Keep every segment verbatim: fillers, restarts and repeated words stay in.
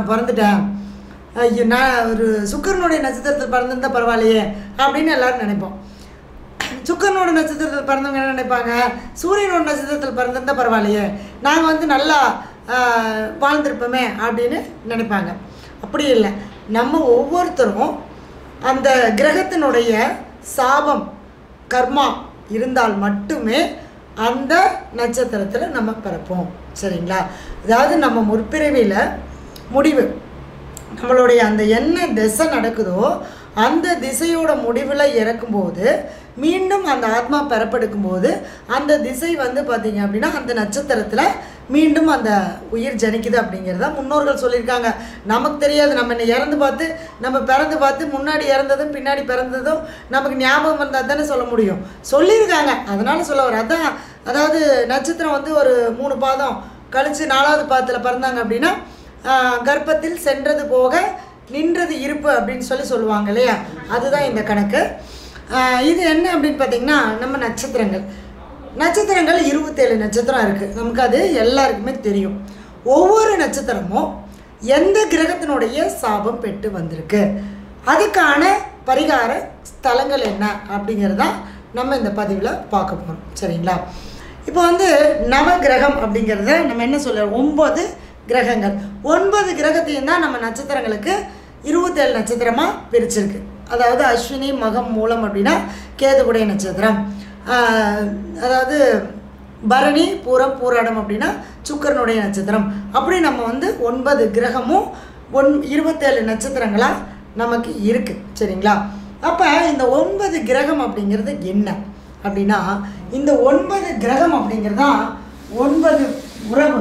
நான் பிறந்துட்டேன், ஐயோ நான் ஒரு சுக்கிரனுடைய நட்சத்திரத்தில் பிறந்திருந்தால் பரவாயில்லையே அப்படின்னு எல்லோரும் நினைப்போம். சுக்கிரனோட நட்சத்திரத்தில் பிறந்தவங்க என்ன நினைப்பாங்க, சூரியனோட நட்சத்திரத்தில் பிறந்திருந்தால் பரவாயில்லையே, நாங்கள் வந்து நல்லா வாழ்ந்திருப்போமே அப்படின்னு நினைப்பாங்க. அப்படி இல்லை, நம்ம ஒவ்வொருத்தரும் அந்த கிரகத்தினுடைய சாபம் கர்மா இருந்தால் மட்டுமே அந்த நட்சத்திரத்தில் நம்ம பிறப்போம். சரிங்களா? அதாவது நம்ம முற்பிறவியில் முடிவு நம்மளுடைய அந்த என்ன திசை நடக்குதோ அந்த திசையோட முடிவில் இறக்கும்போது மீண்டும் அந்த ஆத்மா பெறப்படுக்கும்போது அந்த திசை வந்து பார்த்திங்க அப்படின்னா அந்த நட்சத்திரத்தில் மீண்டும் அந்த உயிர் ஜனிக்குது அப்படிங்கிறத முன்னோர்கள் சொல்லியிருக்காங்க. நமக்கு தெரியாது, நம்ம என்ன இறந்து பார்த்து நம்ம பிறந்து பார்த்து முன்னாடி இறந்ததும் பின்னாடி பிறந்ததும் நமக்கு ஞாபகம் வந்தால் தானே சொல்ல முடியும், சொல்லியிருக்காங்க. அதனால் சொல்ல வர அதான், அதாவது நட்சத்திரம் வந்து ஒரு மூணு பாதம் கழித்து நாலாவது பாதத்தில் பிறந்தாங்க அப்படின்னா கர்ப்பத்தில் சென்றது போக நின்றது இருப்பு அப்படின்னு சொல்லி சொல்லுவாங்க இல்லையா, அதுதான் இந்த கணக்கு. இது என்ன அப்படின்னு பார்த்திங்கன்னா, நம்ம நட்சத்திரங்கள் நட்சத்திரங்கள் இருபத்தேழு நட்சத்திரம் இருக்குது, நமக்கு அது எல்லாருக்குமே தெரியும். ஒவ்வொரு நட்சத்திரமும் எந்த கிரகத்தினுடைய சாபம் பெற்று வந்திருக்கு, அதுக்கான பரிகார ஸ்தலங்கள் என்ன அப்படிங்கிறதான் நம்ம இந்த பதிவில் பார்க்க போகிறோம். சரிங்களா? இப்போ வந்து நவகிரகம் அப்படிங்கிறத நம்ம என்ன சொல்ல, ஒம்பது கிரகங்கள், ஒன்பது கிரகத்தையும் தான் நம்ம நட்சத்திரங்களுக்கு இருபத்தேழு நட்சத்திரமாக பிரிச்சிருக்கு. அதாவது அஸ்வினி மகம் மூலம் அப்படின்னா கேதுவுடைய நட்சத்திரம், அதாவது பரணி பூரம் பூராடம் அப்படின்னா சுக்கிரனுடைய நட்சத்திரம். அப்படி நம்ம வந்து ஒன்பது கிரகமும் ஒன் இருபத்தேழு நட்சத்திரங்களாக நமக்கு இருக்குது. சரிங்களா? அப்போ இந்த ஒன்பது கிரகம் அப்படிங்கிறது என்ன அப்படின்னா, இந்த ஒன்பது கிரகம் அப்படிங்கிறது தான் ஒன்பது உறவு,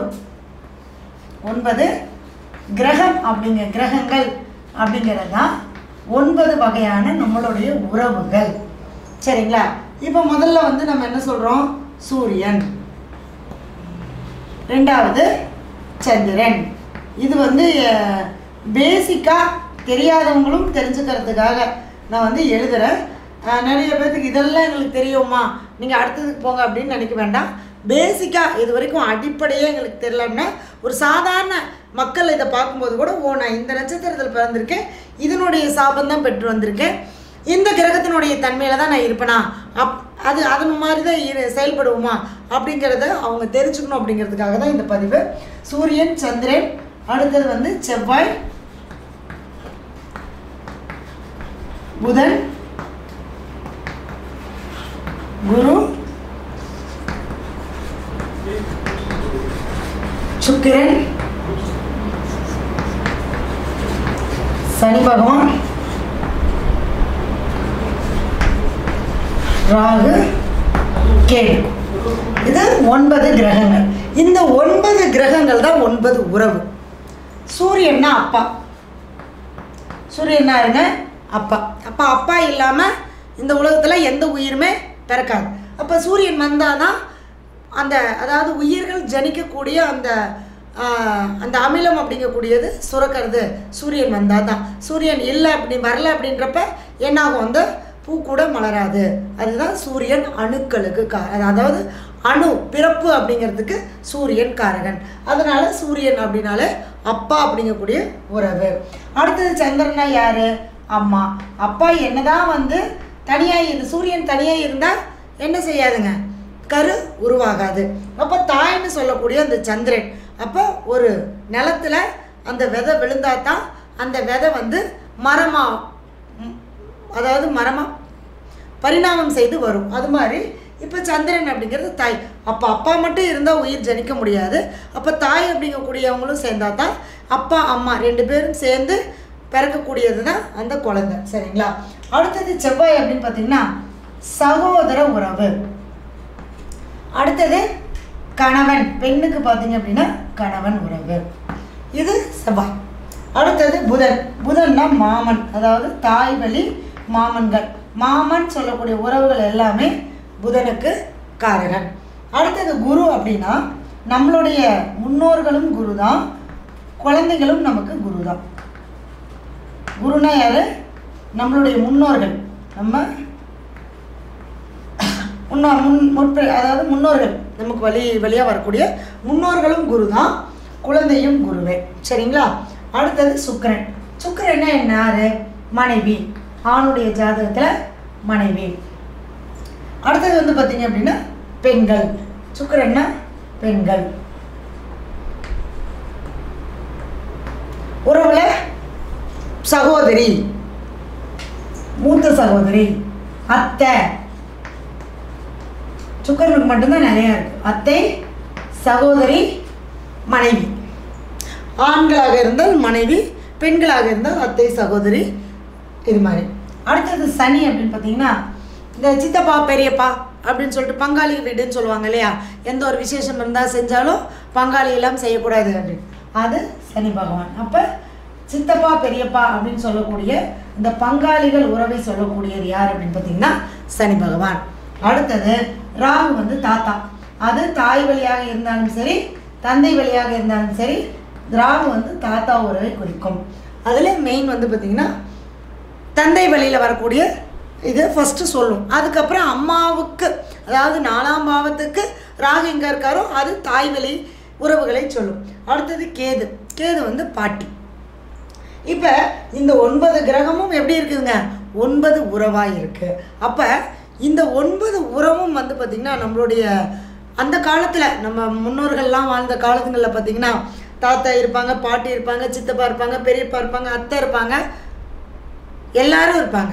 ஒன்பது கிரகம் அப்படிங்கிற கிரகங்கள் அப்படிங்கிறது தான் ஒன்பது வகையான நம்மளுடைய உறவுகள். சரிங்களா? இப்போ முதல்ல வந்து நம்ம என்ன சொல்கிறோம், சூரியன், ரெண்டாவது சந்திரன். இது வந்து பேசிக்காக தெரியாதவங்களும் தெரிஞ்சுக்கிறதுக்காக நான் வந்து எழுதுகிறேன். நிறைய பேர்த்துக்கு இதெல்லாம் எங்களுக்கு தெரியுமா, நீங்கள் அடுத்ததுக்கு போங்க அப்படின்னு நினைக்க வேண்டாம். பேசிக்காக இது வரைக்கும் அடிப்படையே எங்களுக்கு தெரியலன்னா ஒரு சாதாரண மக்கள் இதை பார்க்கும்போது கூட, ஓ நான் இந்த நட்சத்திரத்தில் பிறந்திருக்கேன், இதனுடைய சாபம் தான் பெற்று வந்திருக்கேன், இந்த கிரகத்தினுடைய தன்மையில் தான் நான் இருப்பேனா, அப் அது அது மாதிரி தான் இரு செயல்படுவோமா அப்படிங்கிறத அவங்க தெரிஞ்சுக்கணும் அப்படிங்கிறதுக்காக தான் இந்த பதிவு. சூரியன், சந்திரன், அடுத்தது வந்து செவ்வாய், புதன், குரு, சுக்கிரன், சனி பகவான், ராகு, கேது. இது ஒன்பது கிரகங்கள். இந்த ஒன்பது கிரகங்கள் தான் ஒன்பது உறவு. சூரியன்னா அப்பா, சூரியன்னா இருங்க அப்பா. அப்போ அப்பா இல்லாமல் இந்த உலகத்தில் எந்த உயிருமே பிறக்காது. அப்போ சூரியன் வந்தால் தான் அந்த, அதாவது உயிர்கள் ஜனிக்கக்கூடிய அந்த அந்த அமிலம் அப்படிங்கக்கூடியது சுரக்கிறது சூரியன் வந்தால் தான். சூரியன் இல்லை அப்படி வரல அப்படின்றப்ப என்னாகும், அந்த பூ கூட மலராது. அதுதான் சூரியன் அணுக்களுக்கு கா அதாவது அணு பிறப்பு அப்படிங்கிறதுக்கு சூரியன் காரகன். அதனால் சூரியன் அப்படின்னாலே அப்பா அப்படிங்கக்கூடிய உறவு. அடுத்தது சந்திரனா யார், அம்மா. அப்பா என்னதான் வந்து தனியாக இருந்து சூரியன் தனியாக இருந்தால் என்ன செய்யாதுங்க, கரு உருவாகாது. அப்போ தாய்ன்னு சொல்லக்கூடிய அந்த சந்திரன், அப்போ ஒரு நிலத்தில் அந்த விதை விழுந்தால் தான் அந்த விதை வந்து மரமாக, அதாவது மரமாக பரிணாமம் செய்து வரும். அது மாதிரி இப்போ சந்திரன் அப்படிங்கிறது தாய். அப்போ அப்பா மட்டும் இருந்தால் உயிர் ஜனிக்க முடியாது. அப்போ தாய் அப்படிங்கக்கூடியவங்களும் சேர்ந்தால் தான் அப்பா அம்மா ரெண்டு பேரும் சேர்ந்து பிறக்கக்கூடியது தான் அந்த குழந்தை. சரிங்களா? அடுத்தது செவ்வாய் அப்படின்னு பார்த்தீங்கன்னா சகோதர உறவு. அடுத்தது கணவன், பெண்ணுக்கு பார்த்தீங்க அப்படின்னா கணவன் உறவு. இது செவ்வாய். அடுத்தது புதன். புதன்னா மாமன், அதாவது தாய் வழி மாமன்கள், மாமன் சொல்லக்கூடிய உறவுகள் எல்லாமே புதனுக்கு காரகன். அடுத்தது குரு அப்படின்னா நம்மளுடைய முன்னோர்களும் குரு தான், குழந்தைகளும் நமக்கு குரு தான். குருனா யாரு, நம்மளுடைய முன்னோர்கள், நம்ம முன்னா முன் முற்ப அதாவது முன்னோர்கள், நமக்கு வழி வழியாக வரக்கூடிய முன்னோர்களும் குரு தான், குழந்தையும் குருவே. சரிங்களா? அடுத்தது சுக்கிரன். சுக்கிரன்னா என்ன? யாரு? மனைவி. ஆணுடைய ஜாதகத்தில் மனைவி. அடுத்தது வந்து பார்த்தீங்க அப்படின்னா பெண்கள். சுக்கிரன்னா பெண்கள். உறவுல சகோதரி, மூத்த சகோதரி, அத்தை. சுக்கிரனுக்கு மட்டும்தான் நிறையா இருக்கு. அத்தை, சகோதரி, மனைவி. ஆண்களாக இருந்தால் மனைவி, பெண்களாக இருந்தால் அத்தை, சகோதரி, இது மாதிரி. அடுத்தது சனி அப்படின்னு பார்த்தீங்கன்னா இந்த சித்தப்பா பெரியப்பா அப்படின்னு சொல்லிட்டு பங்காளி வீடுன்னு சொல்லுவாங்க இல்லையா? எந்த ஒரு விசேஷம் இருந்தால் செஞ்சாலும் பங்காளி எல்லாம் செய்யக்கூடாது அப்படின்னு. அது சனி பகவான். அப்போ சித்தப்பா பெரியப்பா அப்படின்னு சொல்லக்கூடிய இந்த பங்காளிகள் உறவை சொல்லக்கூடியது யார் அப்படின்னு பார்த்தீங்கன்னா சனி பகவான். அடுத்தது ராகு வந்து தாத்தா. அது தாய் வழியாக இருந்தாலும் சரி, தந்தை வழியாக இருந்தாலும் சரி, ராகு வந்து தாத்தா உறவை குறிக்கும். அதில் மெயின் வந்து பார்த்திங்கன்னா தந்தை வழியில் வரக்கூடிய இது ஃபஸ்ட்டு சொல்லும். அதுக்கப்புறம் அம்மாவுக்கு, அதாவது நாலாம் பாவத்துக்கு ராகு எங்கே இருக்காரோ அது தாய் வழி உறவுகளை சொல்லும். அடுத்தது கேது. கேது வந்து பாட்டி. இப்போ இந்த ஒன்பது கிரகமும் எப்படி இருக்குதுங்க? ஒன்பது உறவாக இருக்குது. அப்போ இந்த ஒன்பது உறவும் வந்து பார்த்திங்கன்னா நம்மளுடைய அந்த காலத்தில் நம்ம முன்னோர்கள்லாம் வாழ்ந்த காலத்துங்களில் பார்த்திங்கன்னா தாத்தா இருப்பாங்க, பாட்டி இருப்பாங்க, சித்தப்பா இருப்பாங்க, பெரியப்பா இருப்பாங்க, அத்தை இருப்பாங்க, எல்லாரும் இருப்பாங்க.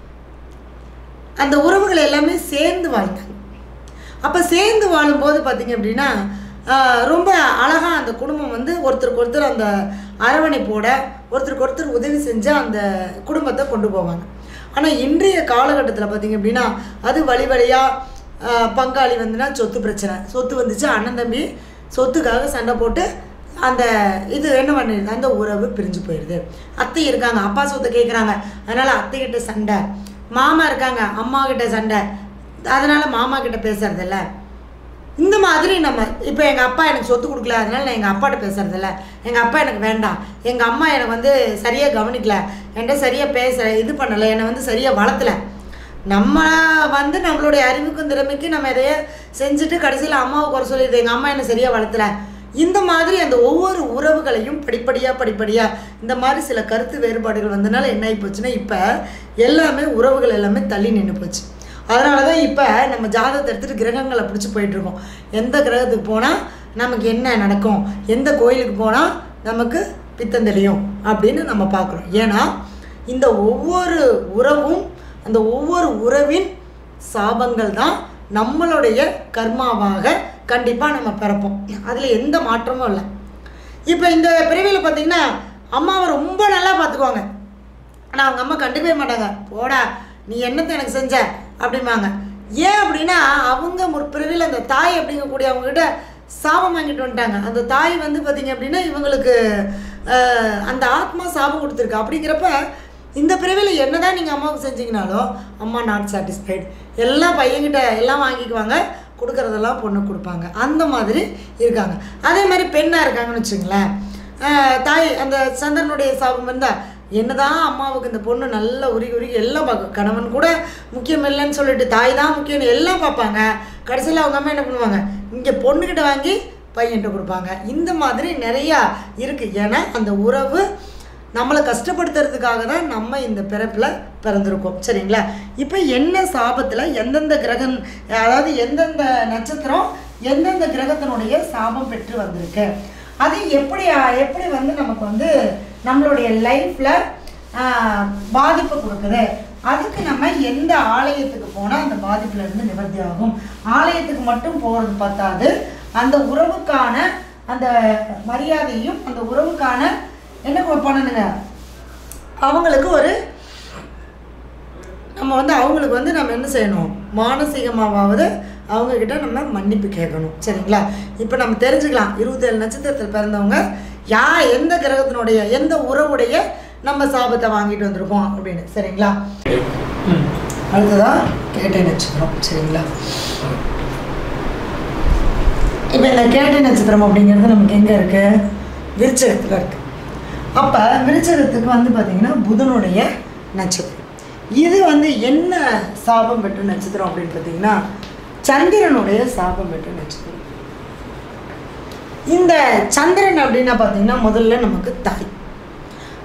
அந்த உறவுகள் எல்லாமே சேர்ந்து வாழ்ந்தாங்க. அப்போ சேர்ந்து வாழும்போது பார்த்திங்க அப்படின்னா ரொம்ப அழகாக அந்த குடும்பம் வந்து ஒருத்தருக்கு ஒருத்தர் அந்த அரவணைப்போட ஒருத்தருக்கு ஒருத்தர் உதவி செஞ்சு அந்த குடும்பத்தை கொண்டு போவாங்க. ஆனால் இன்றைய காலகட்டத்தில் பார்த்திங்க அப்படின்னா அது வழி வழியாக பங்காளி வந்துன்னா சொத்து பிரச்சனை. சொத்து வந்துச்சு, அண்ணன் தம்பி சொத்துக்காக சண்டை போட்டு அந்த இது என்ன பண்ணிடுது, அந்த உறவு பிரிஞ்சு போயிடுது. அத்தை இருக்காங்க, அப்பா சொத்தை கேட்குறாங்க, அதனால் அத்தைக்கிட்ட சண்டை. மாமா இருக்காங்க, அம்மா கிட்ட சண்டை, அதனால் மாமா கிட்ட பேசுறதில்ல. இந்த மாதிரி நம்ம இப்போ எங்கள் அப்பா எனக்கு சொத்து கொடுக்கல, அதனால் நான் எங்கள் அப்பாட்ட பேசுறதில்ல. எங்கள் அப்பா எனக்கு வேண்டாம், எங்கள் அம்மா எனக்கு வந்து சரியாக கவனிக்கல, என்கிட்ட சரியாக பேச இது பண்ணலை, என்னை வந்து சரியாக வளர்த்தலை. நம்ம வந்து நம்மளுடைய அறிவுக்கும் திறமைக்கு நம்ம எதைய செஞ்சுட்டு கடைசியில் அம்மாவை குறை சொல்லிடுது, எங்கள் அம்மா என்னை சரியாக வளர்த்தலை. இந்த மாதிரி அந்த ஒவ்வொரு உறவுகளையும் படிப்படியாக படிப்படியாக இந்த மாதிரி சில கருத்து வேறுபாடுகள் வந்தனால என்ன ஆகி போச்சுன்னா இப்போ எல்லாமே உறவுகள் எல்லாமே தள்ளி நின்று போச்சு. அதனால தான் இப்போ நம்ம ஜாதகத்தை எடுத்துகிட்டு கிரகங்களை பிடிச்சி போயிட்டுருக்கோம். எந்த கிரகத்துக்கு போனால் நமக்கு என்ன நடக்கும், எந்த கோயிலுக்கு போனால் நமக்கு பித்தம் தெளியும் அப்படின்னு நம்ம பார்க்குறோம். ஏன்னா இந்த ஒவ்வொரு உறவும் அந்த ஒவ்வொரு உறவின் சாபங்கள் தான் நம்மளுடைய கர்மாவாக கண்டிப்பாக நம்ம பிறப்போம். அதில் எந்த மாற்றமும் இல்லை. இப்போ இந்த பிறவியில் பார்த்திங்கன்னா அம்மாவை ரொம்ப நல்லா பார்த்துக்குவாங்க, ஆனால் அவங்க அம்மா கண்டுக்கவே மாட்டாங்க. போடா நீ என்னத்தை எனக்கு செஞ்ச அப்படிம்பாங்க. ஏன் அப்படின்னா அவங்க முற்பிறவியில் அந்த தாய் அப்படிங்கக்கூடிய அவங்ககிட்ட சாபம் வாங்கிட்டு வந்துட்டாங்க. அந்த தாய் வந்து பார்த்திங்க அப்படின்னா இவங்களுக்கு அந்த ஆத்மா சாபம் கொடுத்துருக்கு. அப்படிங்கிறப்ப இந்த பிறவியில் என்ன தான் நீங்கள் அம்மாவுக்கு செஞ்சீங்கனாலும் அம்மா நாட் சாட்டிஸ்ஃபைடு, எல்லாம் பையன்கிட்ட எல்லாம் வாங்கிக்குவாங்க, கொடுக்குறதெல்லாம் பொண்ணு கொடுப்பாங்க. அந்த மாதிரி இருக்காங்க. அதே மாதிரி பெண்ணாக இருக்காங்கன்னு வச்சுங்களேன், தாய் அந்த சந்திரனுடைய சாபம் இருந்தால் என்ன தான் அம்மாவுக்கு இந்த பொண்ணு நல்லா உருகி உருகி எல்லாம் பார்க்கும். கணவன் கூட முக்கியம் இல்லைன்னு சொல்லிட்டு தாய் தான் முக்கியம்னு எல்லாம் பார்ப்பாங்க. கடைசியில் அவங்க அம்மா என்ன பண்ணுவாங்க, இங்கே பொண்ணுக்கிட்ட வாங்கி பையன்கிட்ட கொடுப்பாங்க. இந்த மாதிரி நிறையா இருக்குது. ஏன்னா அந்த உறவு நம்மளை கஷ்டப்படுத்துறதுக்காக தான் நம்ம இந்த பிறப்பில் பிறந்திருக்கோம். சரிங்களா? இப்போ என்ன சாபத்தில் எந்தெந்த கிரகம், அதாவது எந்தெந்த நட்சத்திரம் எந்தெந்த கிரகத்தினுடைய சாபம் பெற்று வந்திருக்கு, அது எப்படி எப்படி வந்து நமக்கு வந்து நம்மளுடைய லைஃப்பில் பாதிப்பு கொடுக்குது, அதுக்கு நம்ம எந்த ஆலயத்துக்கு போனால் அந்த பாதிப்புலேருந்து நிவர்த்தி ஆகும். ஆலயத்துக்கு மட்டும் போகிறது பார்த்தாது, அந்த உறவுக்கான அந்த மரியாதையும் அந்த உறவுக்கான என்ன பண்ணணுங்க, அவங்களுக்கு ஒரு நம்ம வந்து அவங்களுக்கு வந்து நம்ம என்ன செய்யணும், மானசீகமாவது அவங்கக்கிட்ட நம்ம மன்னிப்பு கேட்கணும். சரிங்களா? இப்போ நம்ம தெரிஞ்சுக்கலாம் இருபத்தேழு நட்சத்திரத்தில் பிறந்தவங்க யா எந்த கிரகத்தினுடைய எந்த உறவுடைய நம்ம சாபத்தை வாங்கிட்டு வந்திருக்கோம் அப்படின்னு. சரிங்களா? அடுத்ததான் கேட்டை நட்சத்திரம். சரிங்களா? இப்போ இந்த கேட்டை நட்சத்திரம் அப்படிங்கிறது நமக்கு எங்கே இருக்குது, விருச்சகத்தில் இருக்குது. அப்போ விருச்சகத்துக்கு வந்து பார்த்திங்கன்னா புதனுடைய நட்சத்திரம். இது வந்து என்ன சாபம் பெற்ற நட்சத்திரம் அப்படின்னு பார்த்தீங்கன்னா சந்திரனுடைய சாபம் பெற்ற நட்சத்திரம். இந்த சந்திரன் அப்படின்னா பார்த்தீங்கன்னா முதல்ல நமக்கு தாய்.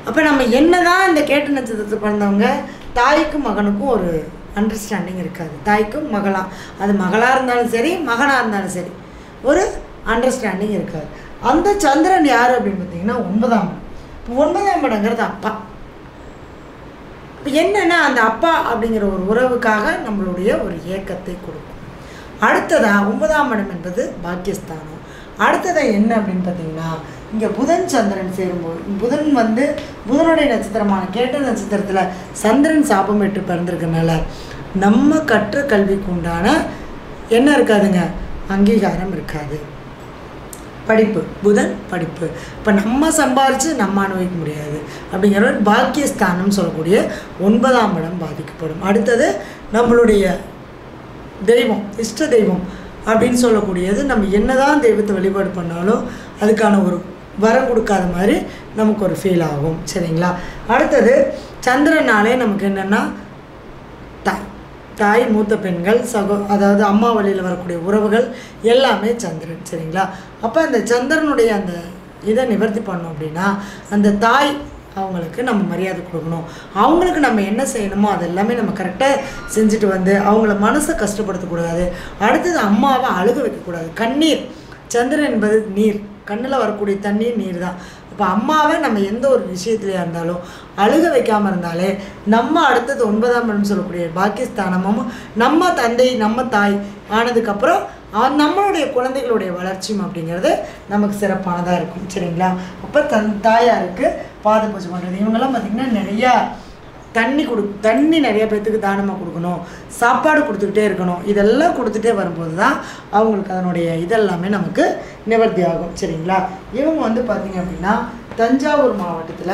அப்போ நம்ம என்ன தான் இந்த கேட்ட நட்சத்திரத்தில் பிறந்தவங்க தாய்க்கும் மகனுக்கும் ஒரு அண்டர்ஸ்டாண்டிங் இருக்காது. தாய்க்கும் மகளாக, அது மகளாக இருந்தாலும் சரி மகனாக இருந்தாலும் சரி, ஒரு அண்டர்ஸ்டாண்டிங் இருக்காது. அந்த சந்திரன் யார் அப்படின்னு பார்த்தீங்கன்னா ஒன்பதாம் இடம். இப்போ ஒன்பதாம் இடங்கிறது அப்பா. இப்போ என்னென்னா அந்த அப்பா அப்படிங்கிற ஒரு உறவுக்காக நம்மளுடைய ஒரு ஏக்கத்தை கொடுக்கும். அடுத்ததாக ஒன்பதாம் இடம் என்பது பாக்கியஸ்தானம். அடுத்ததாக என்ன அப்படின்னு பார்த்தீங்கன்னா இங்கே புதன் சந்திரன் சேரும்போது, புதன் வந்து புதனுடைய நட்சத்திரமான கேட்ட நட்சத்திரத்தில் சந்திரன் சாபம் பெற்று பிறந்திருக்கனால நம்ம கற்ற கல்விக்கு உண்டான என்ன இருக்காதுங்க, அங்கீகாரம் இருக்காது. படிப்பு, புதன் படிப்பு. இப்போ நம்ம சம்பாரித்து நம்ம அனுபவிக்க முடியாது. அப்படிங்கிற பாக்கியஸ்தானம் சொல்லக்கூடிய ஒன்பதாம் இடம் பாதிக்கப்படும். அடுத்தது நம்மளுடைய தெய்வம், இஷ்ட தெய்வம் அப்படின்னு சொல்லக்கூடியது, நம்ம என்னதான் தெய்வத்தை வழிபாடு பண்ணாலும் அதுக்கான ஒரு வரம் கொடுக்காத மாதிரி நமக்கு ஒரு ஃபீல் ஆகும். சரிங்களா? அடுத்தது சந்திரனாலே நமக்கு என்னென்னா தாய் தாய் மூத்த பெண்கள் சகோ அதாவது அம்மா வழியில் வரக்கூடிய உறவுகள் எல்லாமே சந்திரன். சரிங்களா? அப்போ அந்த சந்திரனுடைய அந்த இதை நிவர்த்தி பண்ணோம் அப்படின்னா அந்த தாய் அவங்களுக்கு நம்ம மரியாதை கொடுக்கணும். அவங்களுக்கு நம்ம என்ன செய்யணுமோ அது எல்லாமே நம்ம கரெக்டாக செஞ்சுட்டு வந்து அவங்கள மனசை கஷ்டப்படுத்தக்கூடாது. அடுத்தது அம்மாவை அழுக வைக்கக்கூடாது. கண்ணீர், சந்திரன் என்பது நீர், கண்ணில் வரக்கூடிய தண்ணீர் நீர் தான். இப்போ அம்மாவை நம்ம எந்த ஒரு விஷயத்துலையாக இருந்தாலும் அழுக வைக்காமல் இருந்தாலே நம்ம அடுத்தது ஒன்பதாம் இடம் சொல்லக்கூடிய பாக்கியஸ்தானமும் நம்ம தந்தை நம்ம தாய் ஆனதுக்கப்புறம் நம்மளுடைய குழந்தைகளுடைய வளர்ச்சியும் அப்படிங்கிறது நமக்கு சிறப்பானதாக இருக்கும். சரிங்களா? அப்போ தன் தாயாருக்கு பாத பூஜை பண்ணுறது, இவங்கெல்லாம் பார்த்திங்கன்னா நிறையா தண்ணி கொடு தண்ணி நிறைய பேர்த்துக்கு தானமாக கொடுக்கணும், சாப்பாடு கொடுத்துக்கிட்டே இருக்கணும். இதெல்லாம் கொடுத்துட்டே வரும்போது தான் அவங்களுக்கு அதனுடைய இதெல்லாமே நமக்கு நிவர்த்தி ஆகும். சரிங்களா? இவங்க வந்து பார்த்திங்க அப்படின்னா தஞ்சாவூர் மாவட்டத்தில்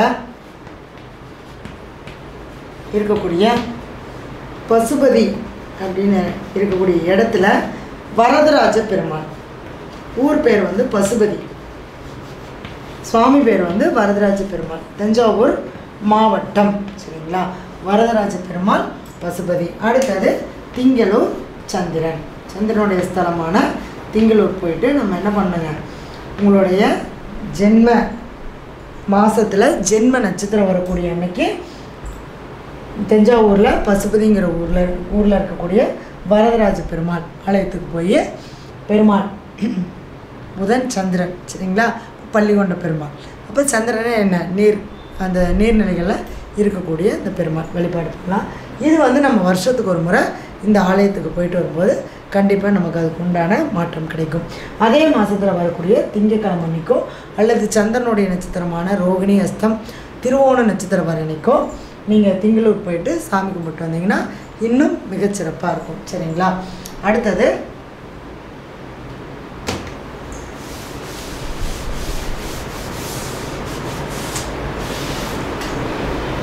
இருக்கக்கூடிய பசுபதி அப்படின்னு இருக்கக்கூடிய இடத்துல வரதராஜ பெருமாள், ஊர் பேர் வந்து பசுபதி, சுவாமி பேர் வந்து வரதராஜ பெருமாள், தஞ்சாவூர் மாவட்டம். சரிங்களா? வரதராஜ பெருமாள், பசுபதி. அடுத்தது திங்களூர் சந்திரன், சந்திரனுடைய ஸ்தலமான திங்களூர் போயிட்டு நம்ம என்ன பண்ணுங்க, உங்களுடைய ஜென்ம மாதத்தில் ஜென்ம நட்சத்திரம் வரக்கூடிய அன்னைக்கு தஞ்சாவூரில் பசுபதிங்கிற ஊரில் ஊரில் இருக்கக்கூடிய வரதராஜ பெருமாள் ஆலயத்துக்கு போய் பெருமாள் புதன் சந்திரன். சரிங்களா? பள்ளிகொண்ட பெருமாள். அப்போ சந்திரனே என்ன, நீர், அந்த நீர்நிலைகளில் இருக்கக்கூடிய இந்த பெருமாள் வழிபாடு பண்ணலாம். இது வந்து நம்ம வருஷத்துக்கு ஒரு முறை இந்த ஆலயத்துக்கு போயிட்டு வரும்போது கண்டிப்பாக நமக்கு அதுக்கு உண்டான மாற்றம் கிடைக்கும். அதே மாதத்தில் வரக்கூடிய திங்கக்கிழமை அன்னைக்கோ அல்லது சந்திரனுடைய நட்சத்திரமான ரோகிணி அஸ்தம் திருவோண நட்சத்திரம் வர அன்னைக்கோ நீங்கள் திங்களூர் போயிட்டு சாமி கும்பிட்டு வந்தீங்கன்னா இன்னும் மிகச்சிறப்பாக இருக்கும். சரிங்களா? அடுத்தது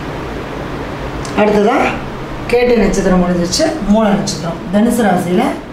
அடுத்ததாக கேட்டை நட்சத்திரம் முடிஞ்சிச்சு. மூல நட்சத்திரம் தனுசு ராசியில்